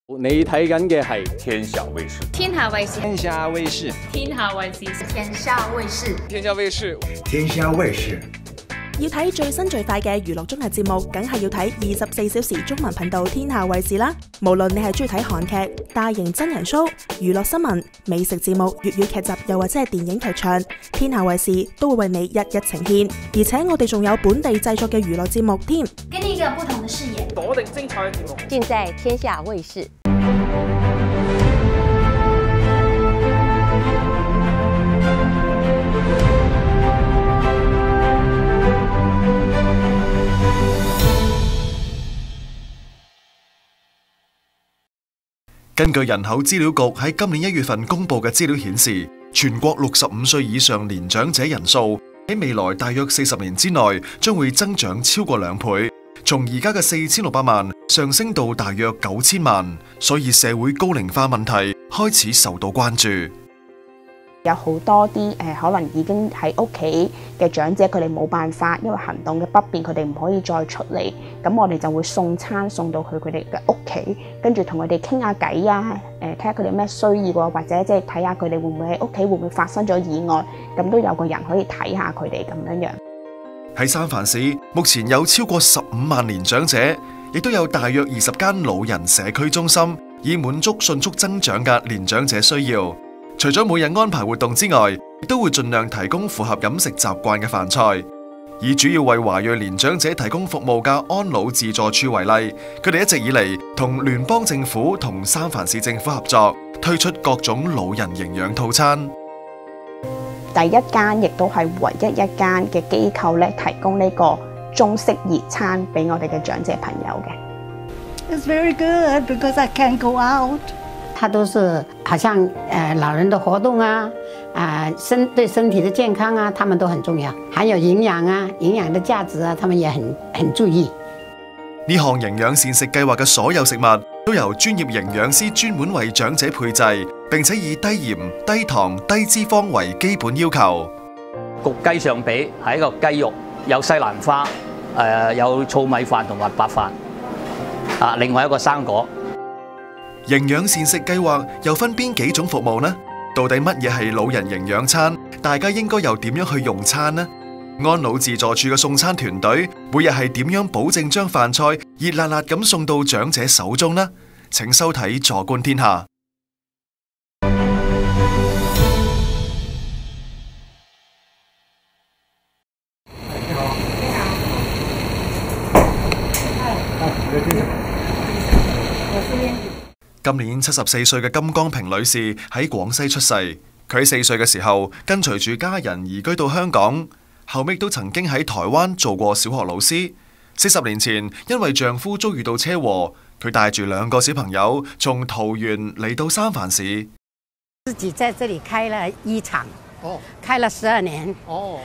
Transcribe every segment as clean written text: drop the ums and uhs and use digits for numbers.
你睇緊嘅係天下衛視， 天下衛視， 天下衛視， 天下衛視， 天下衛視， 天下衛視， 天下衛視。 要睇最新最快嘅娛樂綜藝節目，梗係要睇24小時中文頻道天下衛視啦。無論你係中意睇韓劇、大型真人 show、娛樂新聞、美食節目、粵語劇集，又或者係電影劇場，天下衛視都會為你一一呈現。而且我哋仲有本地製作嘅娛樂節目添， 給你一個不同的視野， 鎖定精彩嘅節目， 盡在天下衛視。 根據人口資料局喺今年1月份公布嘅資料顯示，全國65歲以上年長者人數喺未來大約40年之內將會增長超過2倍，從而家嘅4600萬上升到大約9000萬，所以社會高齡化問題開始受到關注。 有好多啲可能已經喺屋企嘅長者，佢哋冇辦法，因為行動嘅不便，佢哋唔可以再出嚟。咁我哋就會送餐送到去佢哋嘅屋企，跟住同佢哋傾下偈啊，睇下佢哋咩需要啊，或者即係睇下佢哋會唔會喺屋企會唔會發生咗意外，咁都有個人可以睇下佢哋咁樣樣。 喺三藩市，目前有超過15萬年長者，亦都有大約20間老人社區中心，以滿足迅速增長嘅年長者需要。除咗每日安排活動之外，亦都會盡量提供符合飲食習慣嘅飯菜。以主要為華裔年長者提供服務嘅安老自助處為例，佢哋一直以嚟同聯邦政府同三藩市政府合作，推出各種老人營養套餐。 第一間亦都係唯一一間嘅機構咧，提供呢個中式熱餐俾我哋嘅長者朋友嘅。 It's very good because I can't go out. 它都是好像老人的活動啊，對身體的健康啊，他們都很重要，還有營養啊，營養的價值啊，他們也很注意。 呢項營養膳食計劃嘅所有食物都由專業營養師專門為長者配製，並且以低鹽、低糖、低脂肪為基本要求。 焗雞上髀係一個雞肉，有西蘭花，有糙米飯同埋白飯，另外一個生果。 營養膳食計劃又分邊幾種服務呢？到底乜嘢係老人營養餐？大家應該又點樣去用餐呢？安老自助處嘅送餐團隊每日係點樣保證將飯菜熱辣辣咁送到長者手中呢？請收睇《坐觀天下》。今年74歲嘅金剛平女士喺廣西出世，佢喺4歲嘅時候跟隨住家人移居到香港，後尾都曾經喺台灣做過小學老師。40年前，因為丈夫遭遇到車禍，佢帶住2個小朋友從桃園嚟到三藩市。 自己在這裡開了衣廠，開了12年，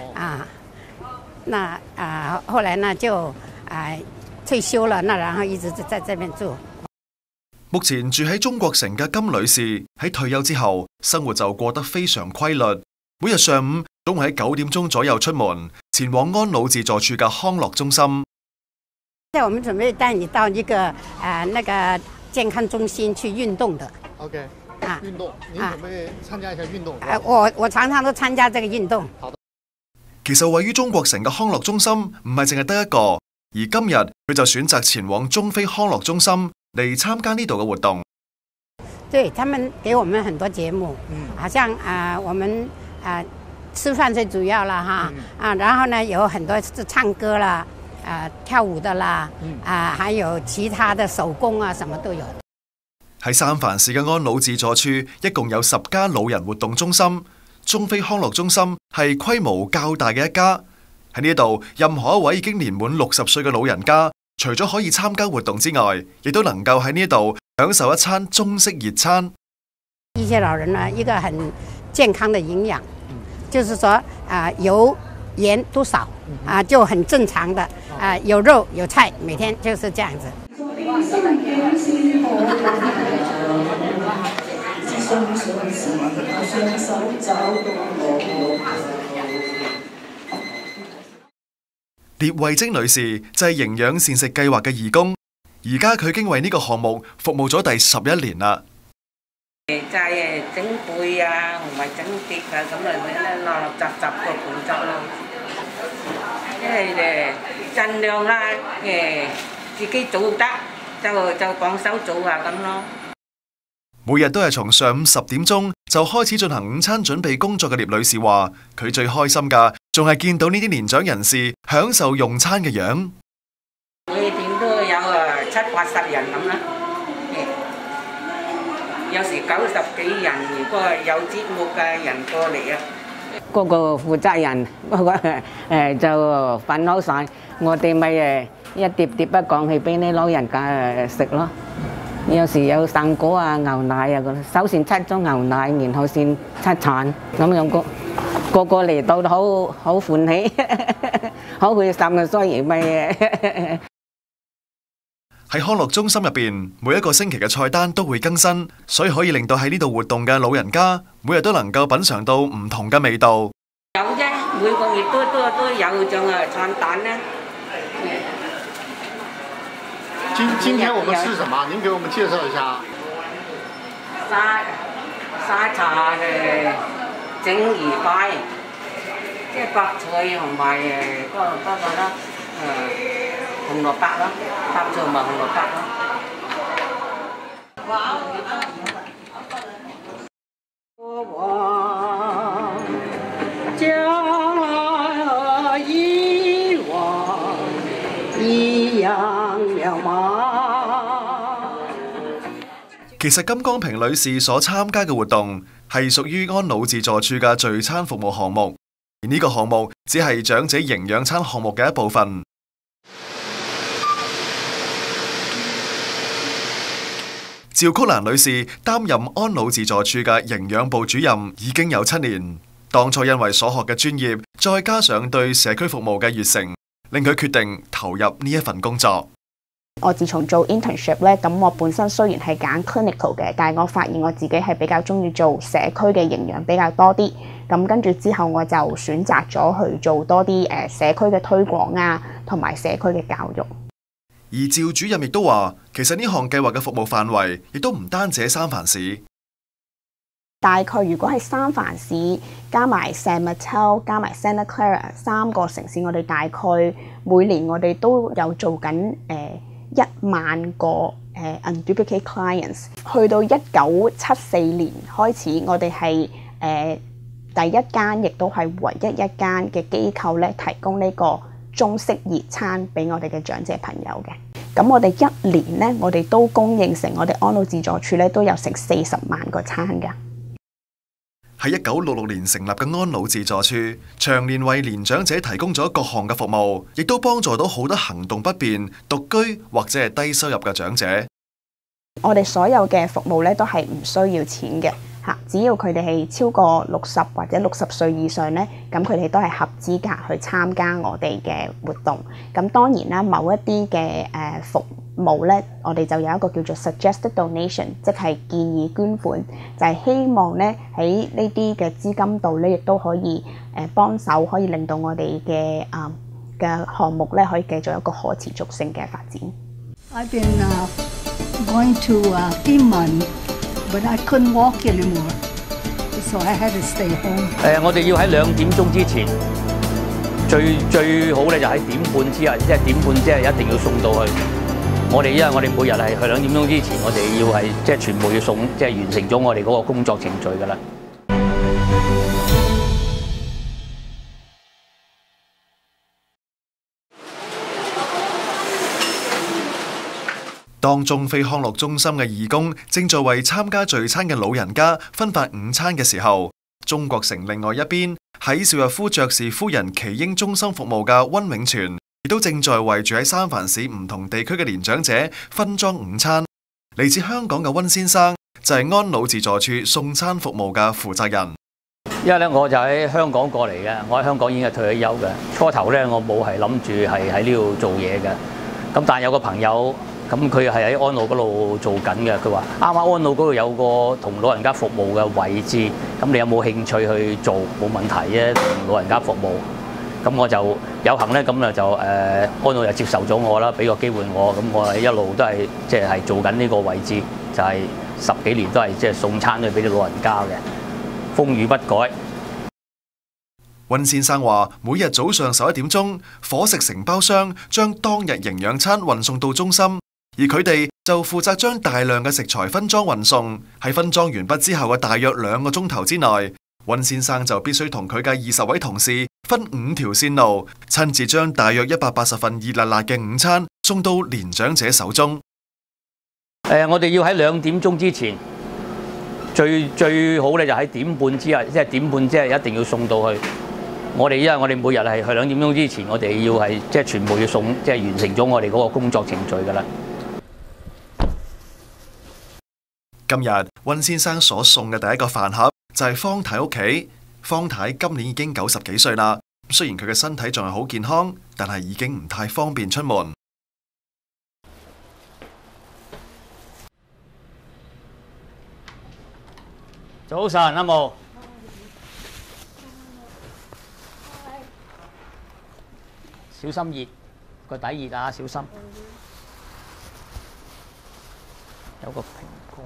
後來呢就退休了，然後一直在這邊住。 目前住喺中國城嘅金女士喺退休之後，生活就過得非常規律。每日上午總會喺9點鐘左右出門，前往安老自助處嘅康樂中心。 在我們準備帶你到一個那個健康中心去運動的。 OK， 運動，你準備參加一下運動？ 我常常都參加這個運動。 其實位於中國城嘅康樂中心唔係淨係得一個，而今日佢就選擇前往中非康樂中心嚟參加呢度嘅活動。 對，他們給我們很多節目，好像我們吃飯最主要啦哈，然後呢有很多是唱歌啦，跳舞的啦，還有其他的手工啊，什麼都有。 喺三藩市嘅安老自助處一共有10家老人活動中心，中非康樂中心係規模較大嘅一家。喺呢度，任何一位已經年滿60歲嘅老人家，除咗可以參加活動之外，亦都能夠喺呢度享受一餐中式熱餐。 一些老人呢，一個很健康的營養，就是說油鹽都少，就很正常的，有肉有菜，每天就是這樣子。聶慧晶女士就係營養膳食計劃嘅義工，而而家佢已經為呢個項目服務咗第11年啦。 就係整背啊，同埋整碟啊，咁嚟咧垃垃雜雜個步驟咯。即係盡量啦，自己做得就幫手做下咁咯。 每日都係從上午10點鐘就開始進行午餐準備工作嘅聶女士話，佢最開心㗎，仲係見到呢啲年長人士享受用餐嘅樣。 每點都有70-80人咁啦，有時90幾人，如果有節目嘅人過嚟啊。 嗰個負責人就分好晒，我哋咪一碟碟不講起俾你老人家食咯。有時有生果啊、牛奶啊，首先7種牛奶，然後先7餐，咁樣個個嚟到都好歡喜，好開心嘅，所以咪喺康樂中心入邊，每一個星期嘅菜單都會更新，所以可以令到喺呢度活動嘅老人家每日都能夠品嚐到唔同嘅味道。 有啫，每個月都有種餐單咧。 今天我們吃什麼？您給我們介紹一下。 沙茶嘅整魚塊，即係白菜同埋嗰個啦，紅蘿蔔啦，白菜同埋紅蘿蔔啦。過往將來和以往一樣渺茫。 其實金光平女士所參加嘅活動係屬於安老自助處嘅聚餐服務項目，而呢個項目只係長者營養餐項目嘅一部分。趙曲蘭女士擔任安老自助處嘅營養部主任已經有7年，當初因為所學嘅專業，再加上對社區服務嘅熱誠，令佢決定投入呢一份工作。 我自從做 internship 咧，咁我本身雖然係揀 clinical 嘅，但係我發現我自己係比較中意做社區嘅營養比較多啲。咁跟住之後，我就選擇咗去做多啲社區嘅推廣啊，同埋社區嘅教育。 而趙主任亦都話，其實呢項計劃嘅服務範圍亦都唔單止喺三藩市。 大概如果係三藩市加埋 San Mateo 加埋 Santa Clara 3個城市，我哋大概每年我哋都有做緊1萬個unduplicate clients。去到1974年開始，我哋係第一間，亦都係唯一一間嘅機構咧，提供呢個中式熱餐俾我哋嘅長者朋友嘅。咁我哋一年咧，我哋都供應成我哋安老自助處咧都有成40萬個餐㗎。 喺1966年成立嘅安老自助處，長年為年長者提供咗各項嘅服務，亦都幫助到好多行動不便、獨居或者係低收入嘅長者。 我哋所有嘅服務咧都係唔需要錢嘅嚇，只要佢哋係超過60或者60歲以上咧，咁佢哋都係合資格去參加我哋嘅活動。咁當然啦，某一啲嘅服務咧，我哋就有一個叫做 suggested donation， 即係建議捐款，就係希望咧喺呢啲嘅資金度咧，亦都可以幫手，可以令到我哋嘅項目咧可以繼續一個可持續性嘅發展。 I've been going to Finland, but I couldn't walk anymore, so I had to stay home. 我哋要喺2點鐘之前，最好咧就喺1點半之後，即係1點半即係一定要送到去。因為我哋每日係去2點鐘之前，我哋要係即係全部要送，即係完成咗我哋嗰個工作程序㗎啦。 當中非康樂中心嘅義工正在為參加聚餐嘅老人家分發午餐嘅時候，中國城另外一邊喺邵逸夫爵士夫人耆英中心服務嘅溫永全，亦都正在為住喺三藩市唔同地區嘅年長者分裝午餐。嚟自香港嘅溫先生就係安老自助處送餐服務嘅負責人。 因為咧我就喺香港過嚟嘅，我喺香港已經係退咗休嘅。初頭咧我冇係諗住係喺呢度做嘢嘅，咁但係有個朋友。咁佢係喺安老嗰度做緊嘅，佢話啱啱安老嗰度有個同老人家服務嘅位置，咁你有冇興趣去做？冇問題啫，同老人家服務。 咁我就有幸咧，咁啊就安老又接受咗我啦，俾個機會我，咁我係一路都係即係做緊呢個位置，就係10幾年都係即係送餐去俾啲老人家嘅，風雨不改。 溫先生話：每日早上11點鐘，伙食承包商將當日營養餐運送到中心，而佢哋就負責將大量嘅食材分裝運送。喺分裝完畢之後嘅大約2個鐘頭之內，溫先生就必須同佢嘅20位同事分5條線路，親自將大約180份熱辣辣嘅午餐送到年長者手中。 我哋要喺2點鐘之前，最好咧就喺1點半之後，即係1點半即係一定要送到去。因為我哋每日係去2點鐘之前，我哋要係即係全部要送，即係完成咗我哋嗰個工作程序㗎啦。 今日溫先生所送嘅第一個飯盒就係方太屋企。方太今年已經90幾歲啦，雖然佢嘅身體仲係好健康，但係已經唔太方便出門。 早晨，阿毛。小心熱，個底熱啊！小心。有個蘋果。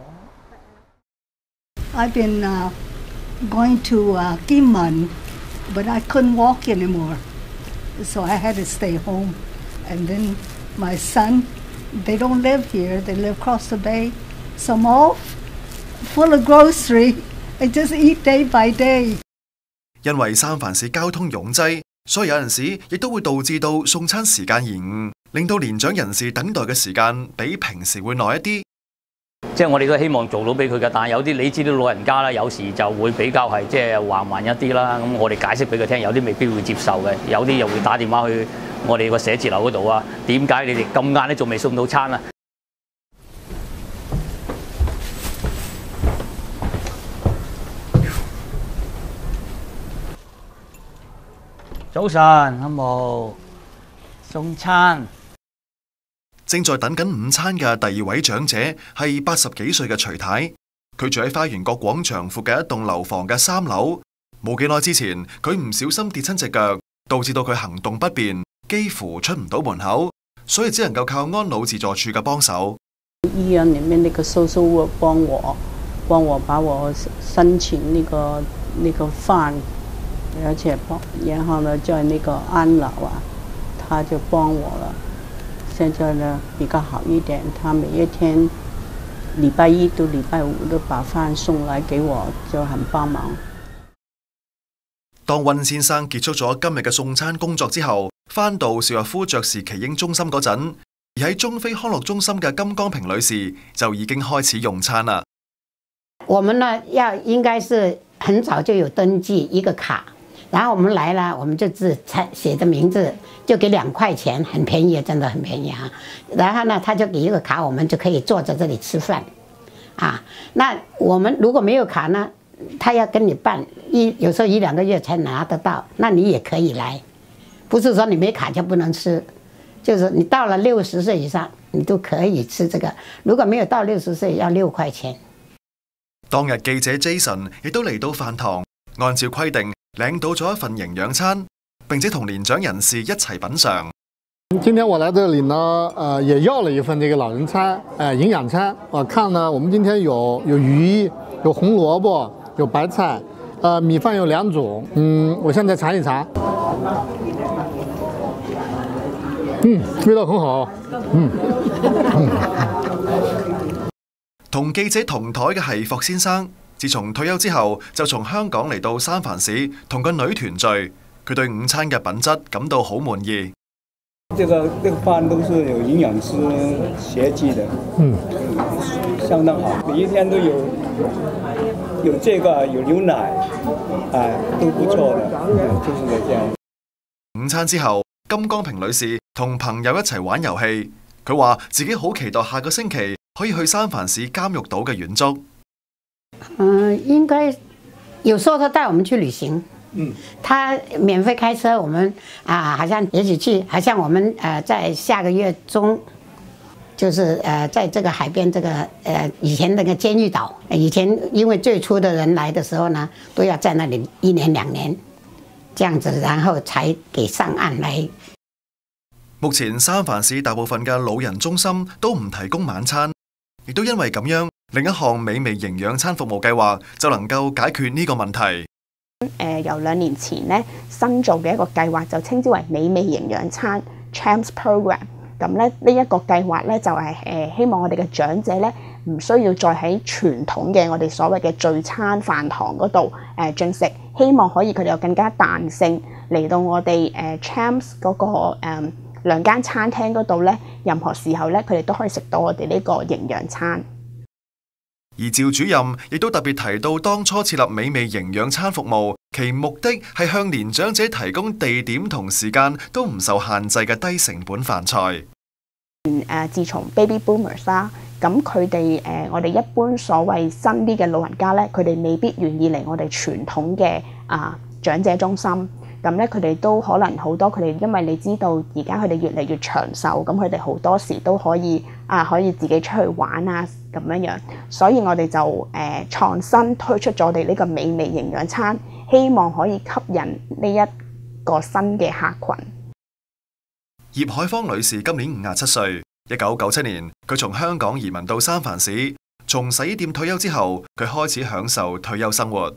I've been going to Kinmen, but I couldn't walk anymore, so I had to stay home. And then my son, they don't live here; they live across the bay. So I'm all full of grocery. I just eat day by day. 因為三藩市交通擁擠，所以有陣時亦都會導致到送餐時間延誤，令到年長人士等待嘅時間比平時會耐一啲。 即係我哋都希望做到俾佢嘅，但係有啲你知道老人家啦，有時就會比較係即係橫蠻一啲啦。咁我哋解釋俾佢聽，有啲未必會接受嘅，有啲又會打電話去我哋個寫字樓嗰度啊。點解你哋咁晏都仲未送到餐啊？早晨，阿毛送餐。 正在等緊午餐嘅第2位長者係80幾歲嘅徐太，佢住喺花園角廣場附近一棟樓房嘅3樓。冇幾耐之前，佢唔小心跌親隻腳，導致到佢行動不便，幾乎出唔到門口，所以只能夠靠安老自助處嘅幫手。 醫院裡面那個 social work 幫我把我申請那個飯，而且然後呢在那個安老啊，他就幫我了。現在呢比較好一點，他每一天禮拜1到禮拜5都把飯送來給我，就很幫忙。 當溫先生結束咗今日嘅送餐工作之後，返到邵逸夫爵士耆英中心嗰陣，而喺中非康樂中心嘅金光平女士就已經開始用餐啦。 我們呢應該是很早就有登記一個卡。然後我們來了，我們就只寫着名字，就給2塊錢，很便宜，真的很便宜哈。然後呢，他就給一個卡，我們就可以坐在這裡吃飯，啊。那我們如果沒有卡呢，他要跟你辦，有時候1-2個月才拿得到，那你也可以來，不是說你沒卡就不能吃，就是你到了60歲以上，你都可以吃這個。如果沒有到60歲，要6塊錢。 當日記者 Jason 亦都嚟到飯堂，按照規定，領到咗一份營養餐，並且同年長人士一齊品嘗。 今天我來這裡呢，也要了一份這個老人餐，營養餐。我看呢，我們今天有魚，有紅蘿蔔，有白菜，米飯有2種。我現在嘗一嘗。味道很好。 同記者同台嘅係霍先生。自從退休之後，就從香港嚟到三藩市同個女團聚。佢對午餐嘅品質感到好滿意。 這個飯都是有營養師設計的，相當好。每一天都有這個有牛奶，都不錯的，就是這樣。 午餐之後，金光平女士同朋友一齊玩遊戲。佢話自己好期待下個星期可以去三藩市監獄島嘅遠足。 應該有時候他帶我們去旅行，他免費開車，我們好像也許去，好像我們在下個月中，就是在這個海邊這個以前那個監獄島，以前因為最初的人來的時候呢，都要在那裡1年2年， 這樣子，然後才給上岸來。 目前三藩市大部分嘅老人中心都唔提供晚餐，亦都因為咁樣，另一項美味營養餐服務計劃就能夠解決呢個問題。 由2年前咧新做嘅一個計劃，就稱之為美味營養餐 CHAMPS Program。咁咧呢一個計劃咧就係希望我哋嘅長者咧唔需要再喺傳統嘅我哋所謂嘅聚餐飯堂嗰度進食，希望可以佢哋有更加彈性嚟到我哋CHAMPS 嗰個兩間餐廳嗰度咧，任何時候咧佢哋都可以食到我哋呢個營養餐。 而趙主任亦都特別提到，當初設立美味營養餐服務，其目的係向年長者提供地點同時間都唔受限制嘅低成本飯菜。 自從 Baby Boomers 啦，咁佢哋我哋一般所謂新啲嘅老人家咧，佢哋未必願意嚟我哋傳統嘅長者中心。咁咧佢哋都可能好多，佢哋因為你知道而家佢哋越嚟越長壽，咁佢哋好多時都可以自己出去玩啊咁樣，所以我哋就創新推出咗我哋呢個美味營養餐，希望可以吸引呢一個新嘅客群。 葉海芳女士今年57歲，1997年佢從香港移民到三藩市，從洗衣店退休之後，佢開始享受退休生活。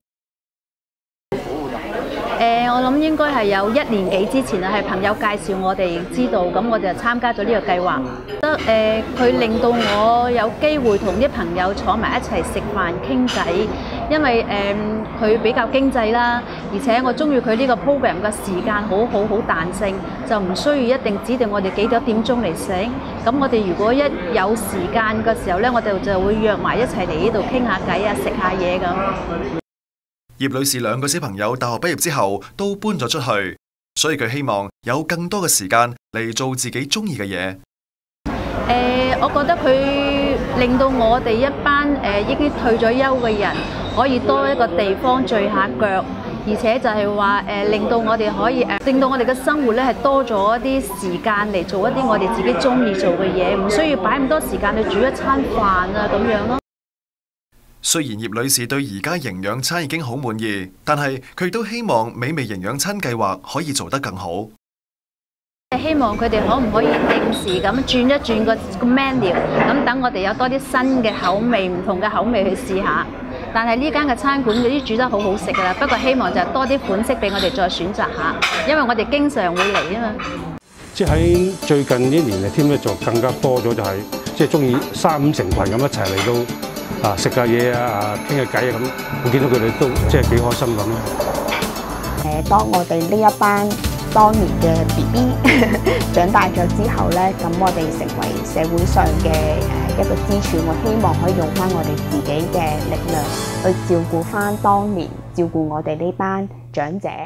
我諗應該係有1年幾之前啊，係朋友介紹我哋知道，咁我哋就參加咗呢個計劃。佢令到我有機會同啲朋友坐埋一齊食飯傾偈，因為佢比較經濟啦，而且我中意佢呢個 program 嘅時間好彈性，就唔需要一定指定我哋幾多點鐘嚟食。咁我哋如果一有時間嘅時候咧，我哋就會約埋一齊嚟呢度傾下偈啊，食下嘢咁。 葉女士2個小朋友大學畢業之後都搬咗出去，所以佢希望有更多嘅時間嚟做自己中意嘅嘢。 我覺得佢令到我哋一班已經退咗休嘅人可以多一個地方聚下腳，而且就係話令到我哋可以令到我哋嘅生活咧係多咗一啲時間嚟做一啲我哋自己中意做嘅嘢，唔需要擺咁多時間去煮一餐飯啊咁樣咯。 雖然葉女士對而家營養餐已經好滿意，但係佢都希望美味營養餐計劃可以做得更好。 希望佢哋可唔可以定時咁轉一轉個 menu， 咁等我哋有多啲新嘅口味、唔同嘅口味去試下。但係呢間嘅餐館嗰啲煮得好好食㗎啦，不過希望就多啲款式俾我哋再選擇下，因為我哋經常會嚟啊嘛。 即係喺最近呢年嚟添咧，就更加多咗，就係即係中意3、5成群咁一齊嚟到。食下嘢啊，傾下偈啊咁，我見到佢哋都即係幾開心咁咯。 當我哋呢一班當年嘅 BB 長大咗之後咧，咁我哋成為社會上嘅一個支柱，我希望可以用翻我哋自己嘅力量去照顧翻當年照顧我哋呢班長者。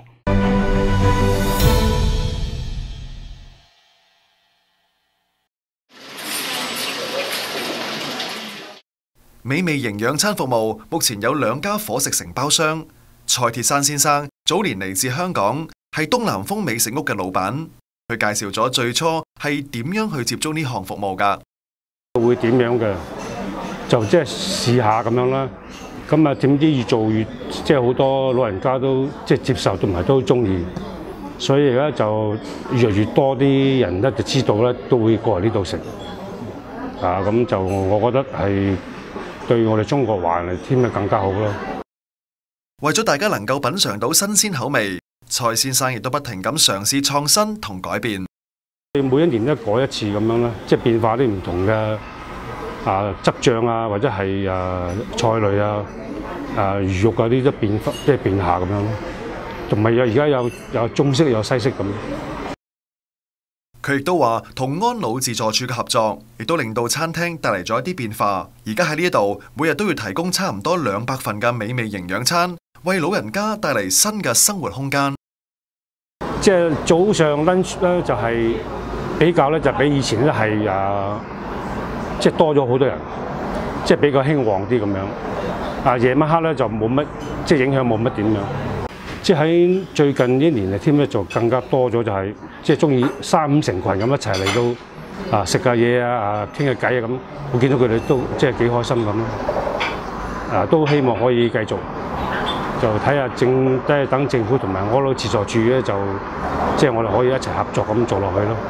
美味營養餐服務目前有2家伙食承包商。蔡鐵山先生早年嚟自香港，係東南風美食屋嘅老闆。佢介紹咗最初係點樣去接觸呢項服務㗎。 會點樣嘅？就即係試下咁樣啦。咁啊點知越做越即係好多老人家都即係接受同埋都中意，所以而家就越嚟越多啲人咧就知道咧都會過嚟呢度食。咁就我覺得係。對我哋中國華人嚟添咪更加好咯。 為咗大家能夠品嚐到新鮮口味，蔡先生亦都不停咁嘗試創新同改變。 每一年都改一次咁樣啦，即係變化啲唔同嘅汁醬啊，或者係菜類啊、魚肉啊啲都變即係變下咁樣咯。同埋而家有中式有西式咁。 佢亦都話同安老自助處嘅合作，亦都令到餐廳帶嚟咗一啲變化。而家喺呢一度，每日都要提供差唔多200份嘅美味營養餐，為老人家帶嚟新嘅生活空間。 即係早上 lunch 咧，就係比較咧，就比以前咧係即係多咗好多人，即係比較興旺啲咁樣。夜晚黑咧就冇乜，即係影響冇乜點樣。即係喺最近呢年嚟添咧，就更加多咗，就係即係中意3、5成群咁一齊嚟到食下嘢啊，傾下偈啊咁。我見到佢哋都即係幾開心咁咯。都希望可以繼續就睇下等政府同埋安老自助處咧，就即係我哋可以一齊合作咁做落去咯。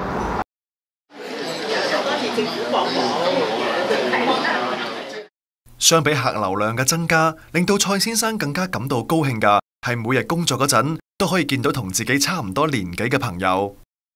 相比客流量嘅增加，令到蔡先生更加感到高興嘅係每日工作嗰陣都可以見到同自己差唔多年紀嘅朋友，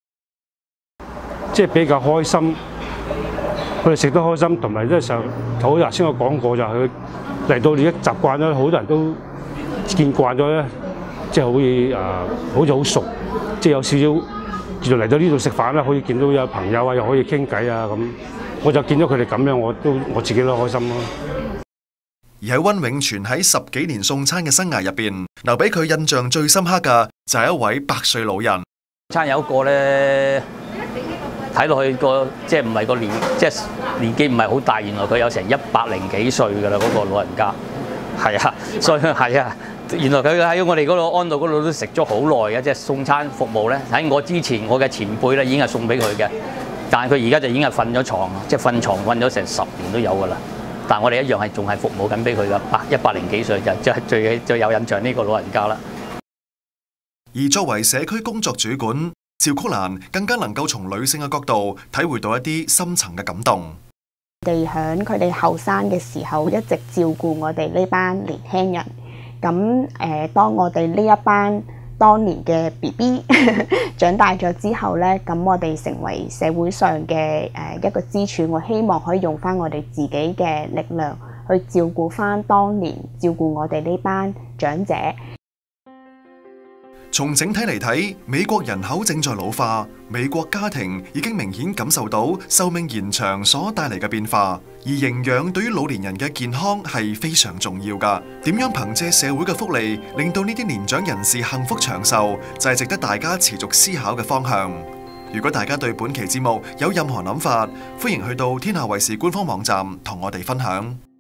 即係比較開心。佢哋食得開心，同埋即係上頭頭先我講過就係佢嚟到你一習慣咗，好多人都見慣咗咧，即係好似好熟，即係有少少就嚟到呢度食飯啦，可以見到有朋友啊，又可以傾偈啊咁，我就見到佢哋咁樣，我自己都開心咯。 而喺溫永全喺10幾年送餐嘅生涯入邊，留俾佢印象最深刻嘅就係一位100歲老人。 餐有一個咧。睇落去個即係唔係個年，即係年紀唔係好大，原來佢有成100幾歲㗎啦，嗰個老人家。係啊，所以係啊，原來佢喺我哋嗰度安老嗰度都食咗好耐嘅，即係送餐服務咧。喺我之前，我嘅前輩咧已經係送俾佢嘅，但係佢而家就已經係瞓咗床，即係瞓床瞓咗成10年都有㗎啦。但係我哋一樣係仲係服務緊俾佢㗎，100幾歲就係最有印象呢個老人家啦。 而作為社區工作主管，趙曲蘭更加能夠從女性嘅角度體會到一啲深層嘅感動。 佢哋後生嘅時候一直照顧我哋呢班年輕人，咁當我哋呢一班當年嘅 BB 長大咗之後呢，咁我哋成為社會上嘅一個支柱，我希望可以用翻我哋自己嘅力量去照顧翻當年照顧我哋呢班長者。 從整體嚟睇，美國人口正在老化，美國家庭已經明顯感受到壽命延長所帶嚟嘅變化，而營養對於老年人嘅健康係非常重要㗎。點樣憑借社會嘅福利，令到呢啲年長人士幸福長壽，就係值得大家持續思考嘅方向。如果大家對本期節目有任何諗法，歡迎去到天下衛視官方網站同我哋分享。